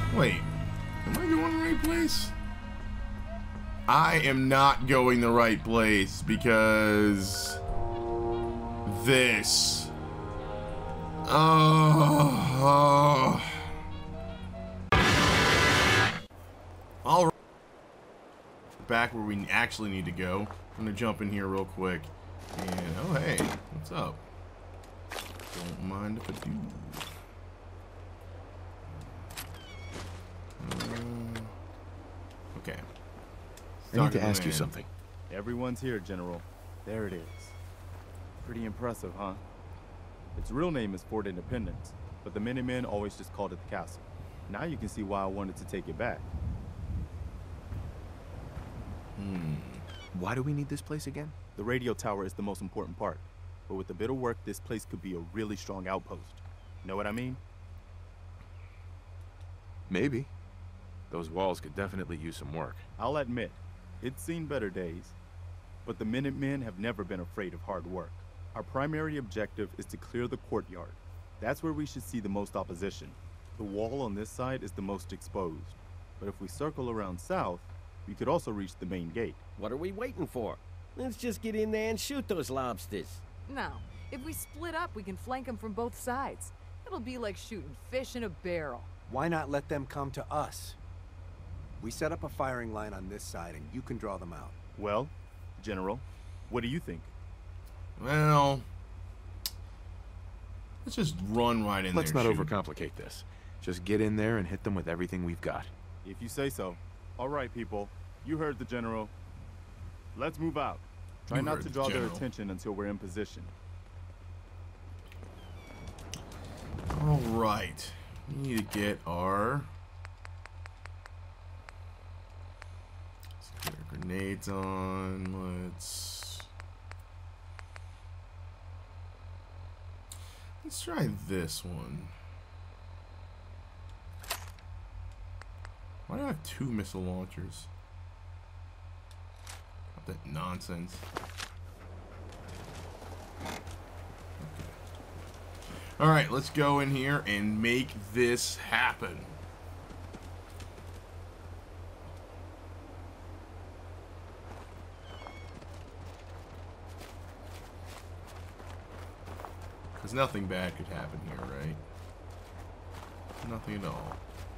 Wait, am I going the right place? I am not going the right place because this. Oh. All right. Back where we actually need to go. I'm gonna jump in here real quick. And oh hey, what's up? Don't mind if I do. Okay. I need to ask you something. Everyone's here, General. There it is. Pretty impressive, huh? Its real name is Fort Independence, but the Minutemen always just called it the castle. Now you can see why I wanted to take it back. Why do we need this place again? The radio tower is the most important part, but with a bit of work, this place could be a really strong outpost. Know what I mean? Maybe. Those walls could definitely use some work. I'll admit, it's seen better days, but the Minutemen have never been afraid of hard work. Our primary objective is to clear the courtyard. That's where we should see the most opposition. The wall on this side is the most exposed, but if we circle around south, we could also reach the main gate. What are we waiting for? Let's just get in there and shoot those lobsters. No. If we split up, we can flank them from both sides. It'll be like shooting fish in a barrel. Why not let them come to us? We set up a firing line on this side, and you can draw them out. Well, General, what do you think? Well, let's just run right in there. Let's not overcomplicate this. Just get in there and hit them with everything we've got. If you say so. All right, people. You heard the General. Let's move out. Try not to draw their attention until we're in position. All right. We need to get our... Let's get our grenades on. Let's try this one. Why do I have 2 missile launchers? What that nonsense. Okay. Alright, let's go in here and make this happen. Because nothing bad could happen here, right? Nothing at all.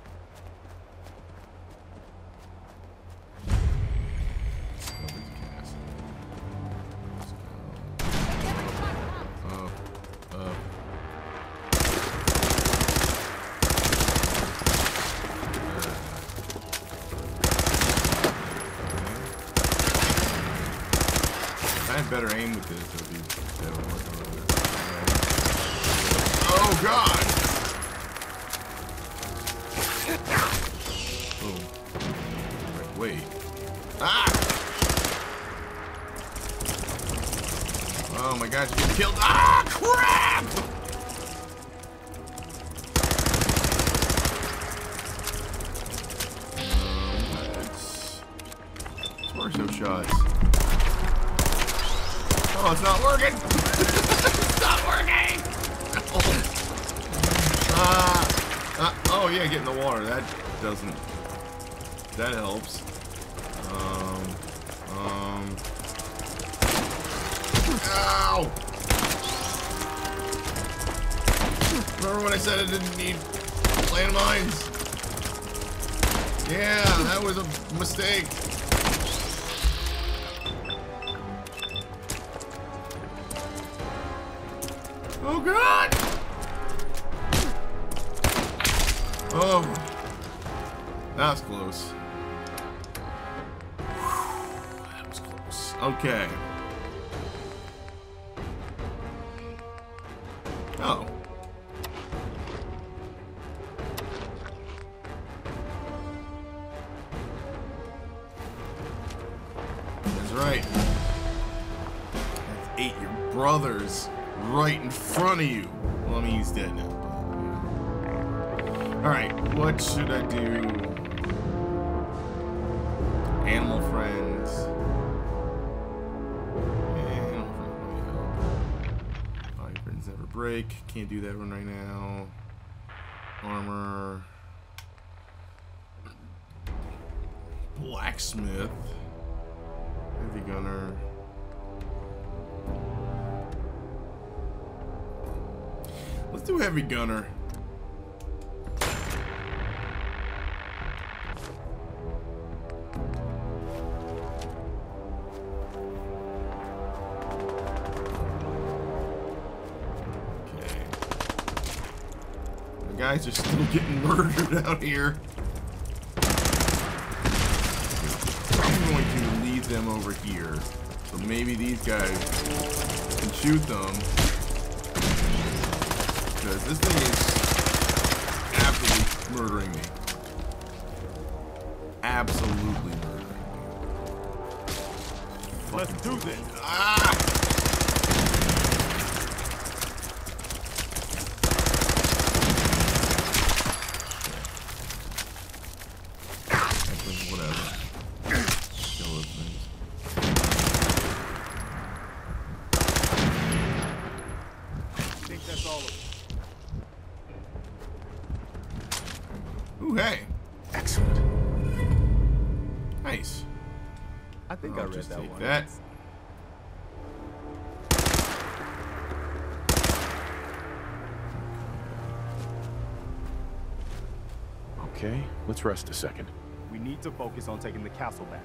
I had better aim with this. That would work a little bit. Oh God! Boom. Wait. Ah! Oh my gosh, you killed. Ah, crap! Let's work those shots. Oh, it's not working! It's not working! Oh yeah, get in the water. That doesn't... That helps. Ow! Remember when I said I didn't need landmines? Yeah, that was a mistake. Oh God! Oh, that was close. That was close. Okay. Oh. That's right. That's 8 your brothers. Right in front of you. Well, I mean, he's dead now. Alright, what should I do? Animal friends. Animal friends. Fire friends never break. Can't do that one right now. Armor. blacksmith. Heavy gunner. Let's do heavy gunner. Okay. The guys are still getting murdered out here. I'm going to leave them over here. So maybe these guys can shoot them. Because this thing is absolutely murdering me. Absolutely murdering me. Let's do this. Ah! Actually, whatever. Kill those things. I think that's all of it. Ooh, hey. Excellent. Nice. I think I'll I read just that take one. that. Okay, let's rest a second. We need to focus on taking the castle back.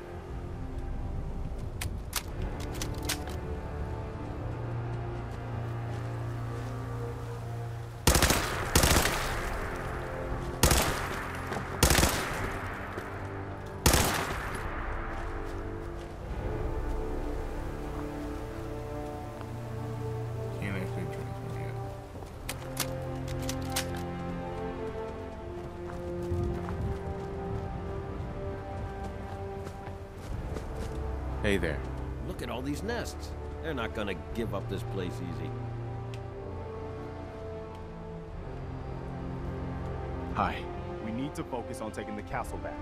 Can't actually transfer yet. Hey there. Look at all these nests. They're not gonna give up this place easy. Hi. We need to focus on taking the castle back.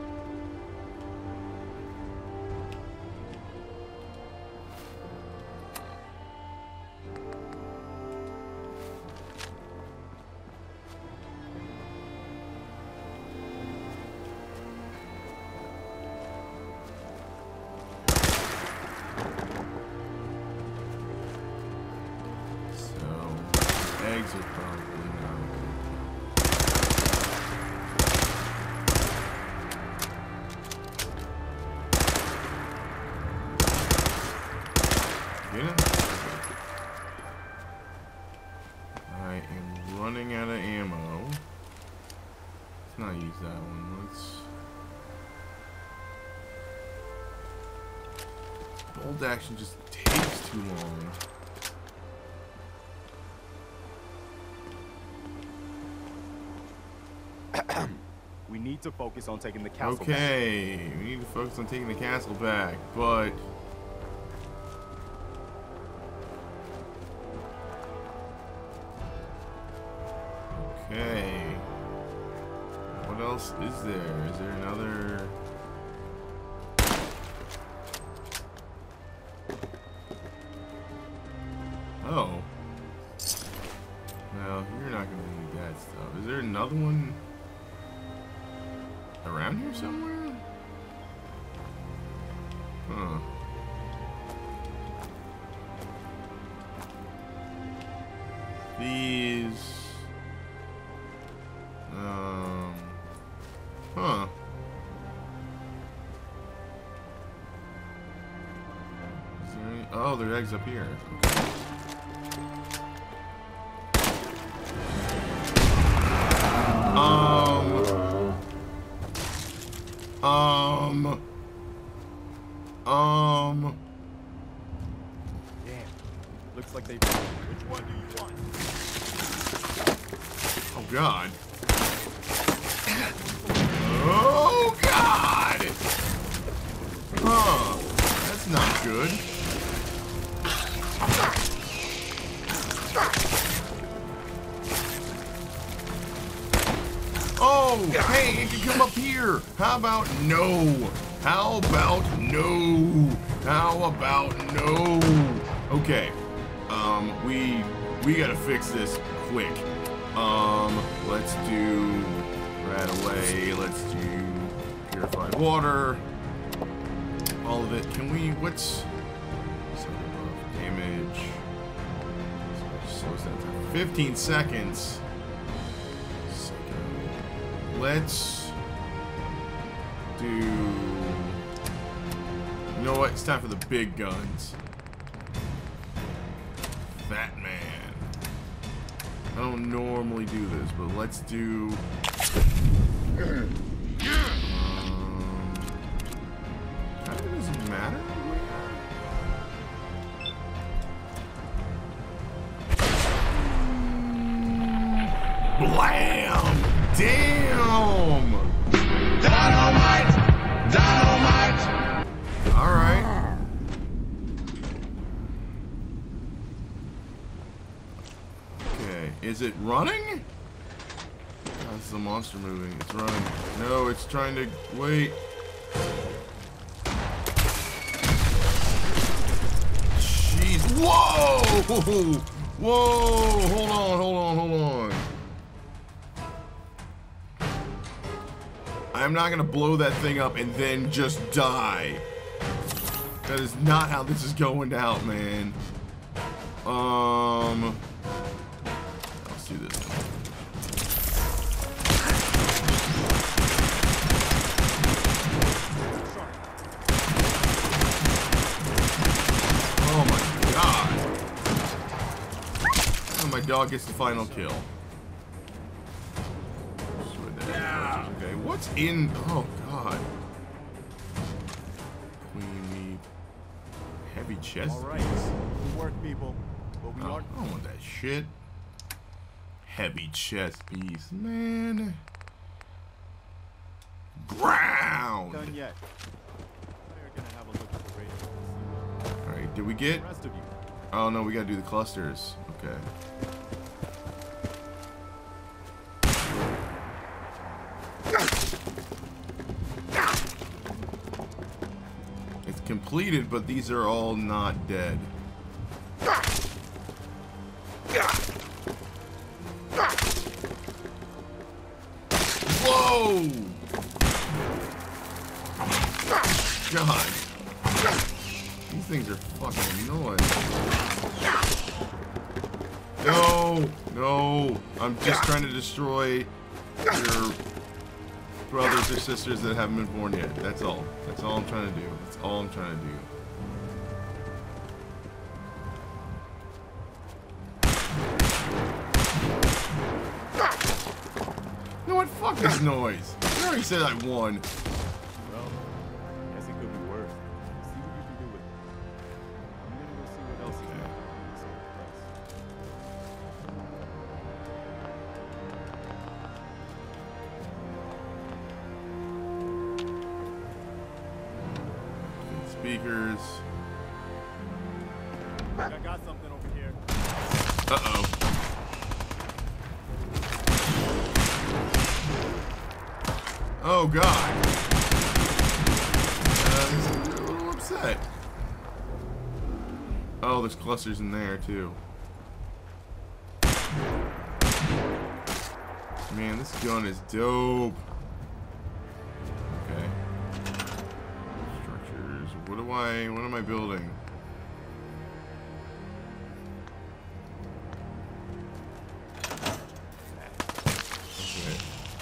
So, eggs are probably not. Get him? I am running out of ammo. Let's not use that one. Let's. Bolt action just takes too long. We need to focus on taking the castle back. Okay, we need to focus on taking the castle back, but okay. What else is there? Is there another? Oh. Well, you're not gonna need that stuff. Is there another one around here somewhere? Huh. These. Huh. Is there any? Oh, there are eggs up here. Okay. Damn. Looks like they. Which one do you want? Oh God. Oh God. Huh. That's not good. Oh, hey, it can come up here. How about no? How about no? How about no? Okay. We gotta fix this quick. Let's do right away. Let's do purified water. all of it. Can we, what's damage? So slows down to 15 seconds. Let's do, you know what? It's time for the big guns. Fat Man. I don't normally do this, but let's do. Kind of doesn't matter. Blam! Damn! Dynamite! Dynamite! All right. Okay, is it running? Oh, this is a monster moving. It's running. No, it's trying to wait. Jeez! Whoa! Whoa! Hold on! Hold on! Hold on! I'm not gonna blow that thing up and then just die. That is not how this is going out, man. Let's do this one. Oh my god. Oh, my dog gets the final kill. Okay, what's in? Oh god. Queen meat. Heavy chest. All right, good work, people. But we Oh, are. I don't want that shit. Heavy chest piece, man. Ground. Done yet. We're gonna have a look at the radio. All right, did we get? The rest of you. Oh no, we gotta do the clusters. Okay. It's completed, but these are all not dead. Whoa! God. These things are fucking annoying. No! No! I'm just trying to destroy your brothers or sisters that haven't been born yet. That's all. That's all I'm trying to do. That's all I'm trying to do. You know what? Fuck this noise. I already said I won. Well, I guess it could be worse. See what you can do with it. I'm gonna go see what else is Okay. happening in this old place. Speakers. I got something over here. Uh-oh. Oh, God. I'm a little upset. Oh, there's clusters in there, too. Man, this gun is dope. Okay. Structures. What am I building? Okay.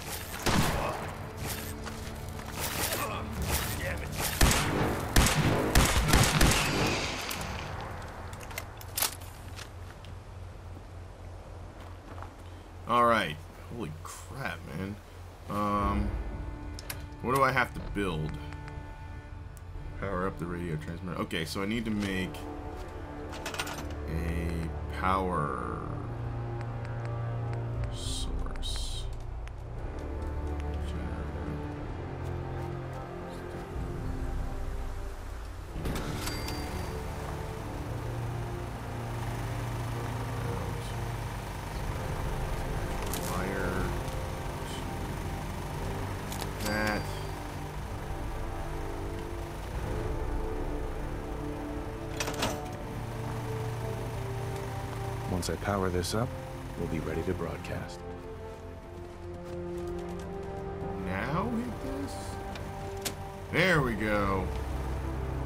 All right. Holy crap, man. What do I have to build? Power up the radio transmitter. Okay, so I need to make a power source. Wire to that. Once I power this up, we'll be ready to broadcast. Now hit this. There we go.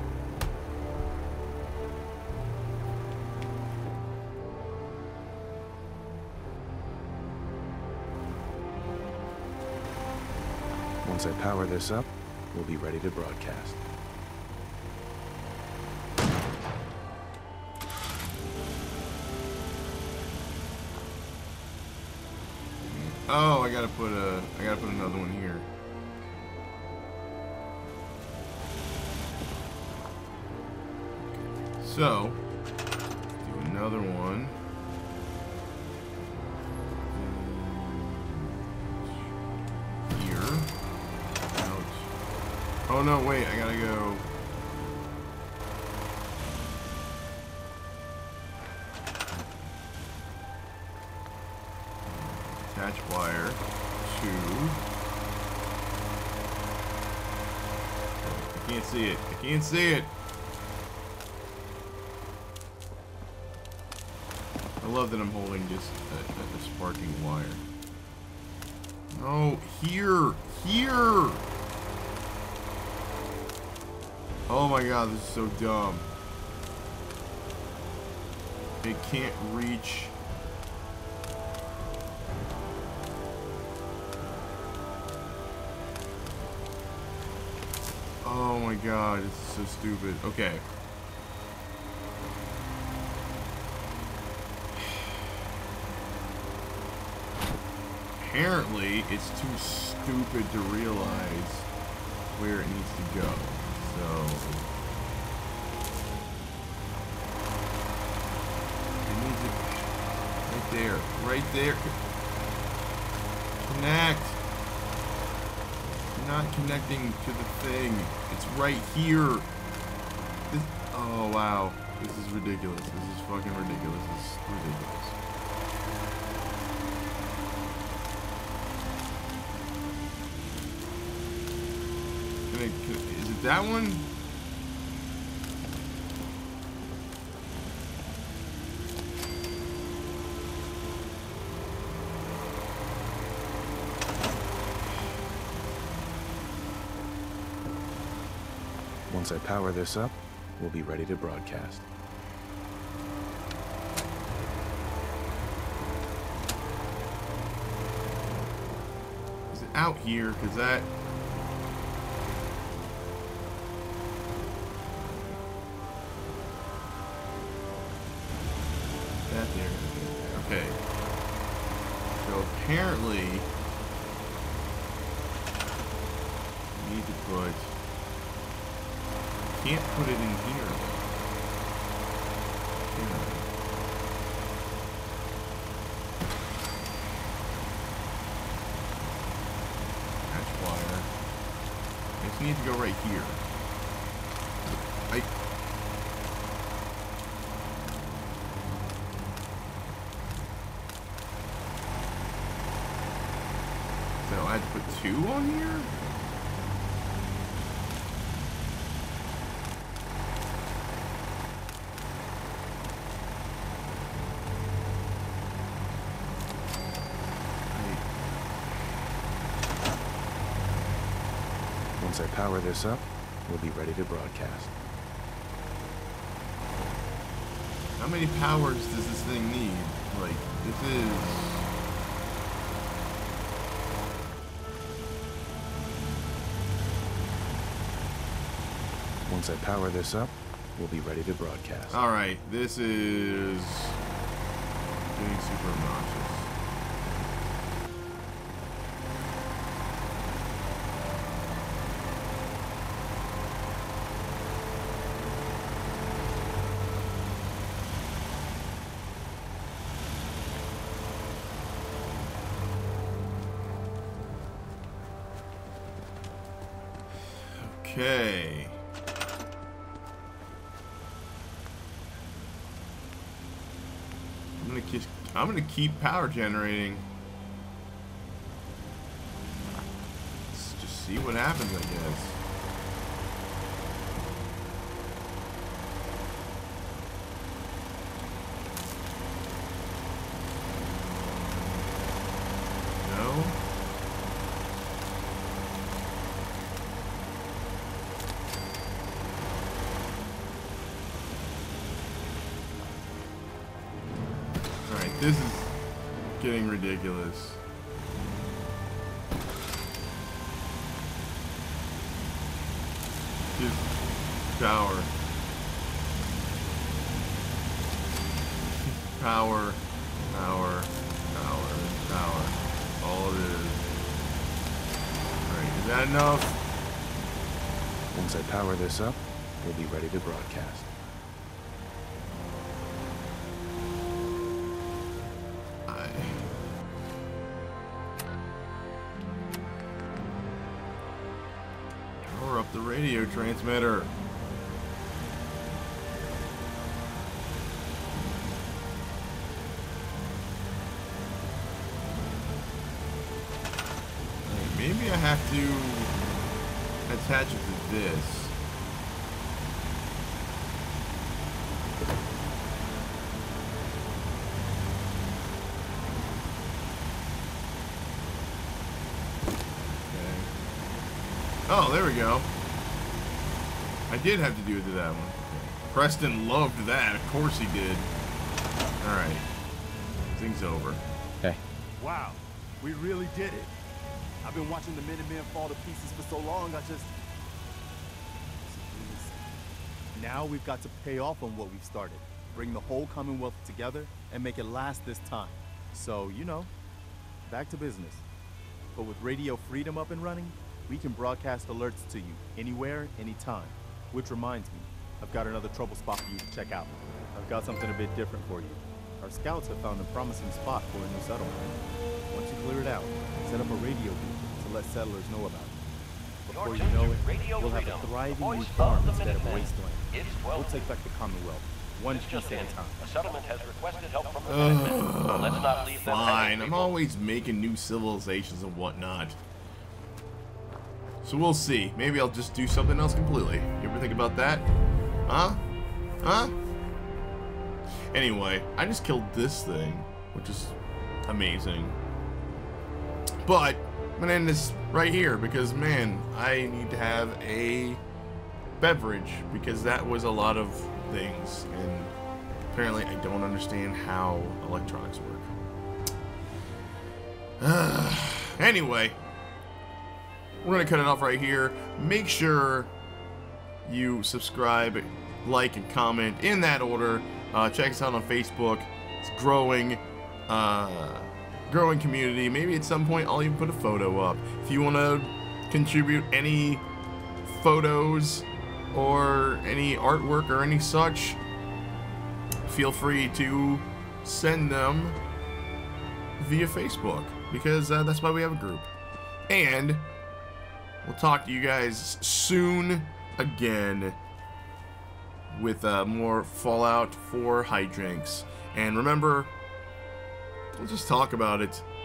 Once I power this up, we'll be ready to broadcast. Oh, I gotta put another one here. So, do another one. Here. Out. Oh no, wait, I gotta go. Attach wire to. I can't see it. I can't see it. I love that I'm holding just a sparking wire. No, here, here. Oh my god, this is so dumb. It can't reach. Oh my god, it's so stupid. Okay. Apparently, it's too stupid to realize where it needs to go. So, it needs it right there, right there. Connect. Not connecting to the thing. It's right here. This, oh wow, this is ridiculous. This is fucking ridiculous. This is ridiculous. Is it that one? Once I power this up, we'll be ready to broadcast. Is it out here? Because that... That there. Okay. So apparently... I need to put... Can't put it in here. Yeah. Patch wire. I just need to go right here. So I had to put 2 on here? Once I power this up, we'll be ready to broadcast. How many powers does this thing need? Like, this is... Once I power this up, we'll be ready to broadcast. Alright, this is... getting super obnoxious. Okay. I'm gonna keep power generating. Let's just see what happens, I guess. No? This is getting ridiculous. Power. Power. Power. Power. Power. All it is. Alright, is that enough? Once I power this up, we'll be ready to broadcast. Power up the radio transmitter. Maybe I have to attach it to this. Okay. Oh, there we go. I did have to do it to that one. Okay. Preston loved that. Of course he did. Alright. Thing's over. Hey. Wow, we really did it. I've been watching the Minutemen fall to pieces for so long, Now we've got to pay off on what we've started. Bring the whole Commonwealth together and make it last this time. So, you know, back to business. But with Radio Freedom up and running, we can broadcast alerts to you anywhere, anytime. Which reminds me, I've got another trouble spot for you to check out. I've got something a bit different for you. Our scouts have found a promising spot for a new settlement. Once you clear it out, set up a radio booth to let settlers know about it. Before you know it, we'll have a thriving new farm instead of wasteland. We'll take back the Commonwealth, one piece at a time. A settlement has requested help from the Minutemen. Let's not leave them Fine, hanging, I'm people. always making new civilizations and whatnot. So we'll see. Maybe I'll just do something else completely. You ever think about that? Huh? Huh? Anyway, I just killed this thing, which is amazing. But I'm gonna end this right here because, man, I need to have a beverage because that was a lot of things, and apparently I don't understand how electronics work. Anyway, we're gonna cut it off right here. Make sure you subscribe, like, and comment in that order. Check us out on Facebook. It's growing. Growing community. Maybe at some point I'll even put a photo up. If you want to contribute any photos or any artwork or any such, feel free to send them via Facebook because that's why we have a group. And we'll talk to you guys soon again with more Fallout 4 hijinks. And remember, we'll just talk about it